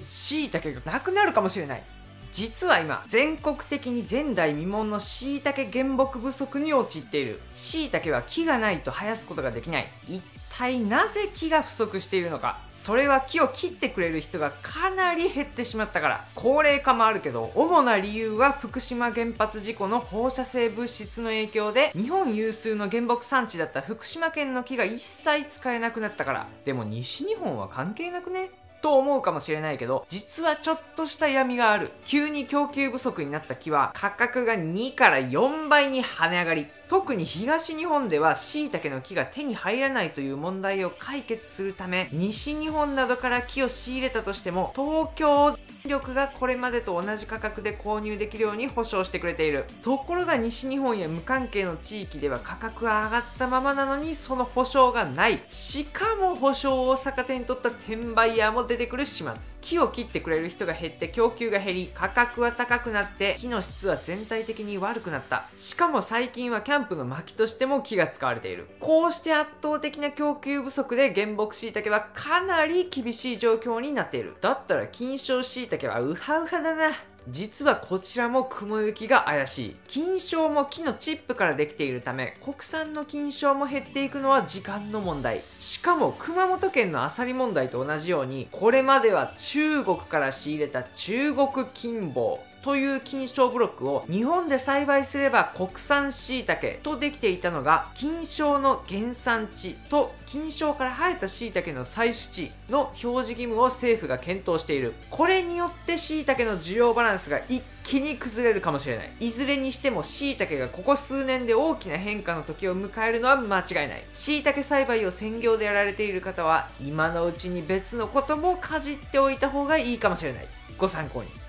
椎茸がなくなるかもしれない。実は今、全国的に前代未聞の椎茸原木不足に陥っている。椎茸は木がないと生やすことができない。一体なぜ木が不足しているのか。それは木を切ってくれる人がかなり減ってしまったから。高齢化もあるけど、主な理由は福島原発事故の放射性物質の影響で、日本有数の原木産地だった福島県の木が一切使えなくなったから。でも西日本は関係なくねと思うかもしれないけど、実はちょっとした闇がある。急に供給不足になった木は価格が2から4倍に跳ね上がり、特に東日本では椎茸の木が手に入らないという問題を解決するため、西日本などから木を仕入れたとしても東京電力がこれまでと同じ価格で購入できるように保証してくれている。ところが西日本や無関係の地域では価格は上がったままなのにその保証がない。しかも保証を逆手に取った転売ヤーも出てくる始末。木を切ってくれる人が減って供給が減り、価格は高くなって木の質は全体的に悪くなった。しかも最近はキャンプの薪としても木が使われている。こうして圧倒的な供給不足で原木椎茸はかなり厳しい状況になっている。だったら金賞椎茸はウハウハだな。実はこちらも雲行きが怪しい。金賞も木のチップからできているため、国産の金賞も減っていくのは時間の問題。しかも熊本県のアサリ問題と同じように、これまでは中国から仕入れた中国金棒という金賞ブロックを日本で栽培すれば国産椎茸とできていたのが、金賞の原産地と金賞から生えた椎茸の採取地の表示義務を政府が検討している。これによって椎茸の需要バランスが一気に崩れるかもしれない。いずれにしても椎茸がここ数年で大きな変化の時を迎えるのは間違いない。椎茸栽培を専業でやられている方は今のうちに別のこともかじっておいた方がいいかもしれない。ご参考に。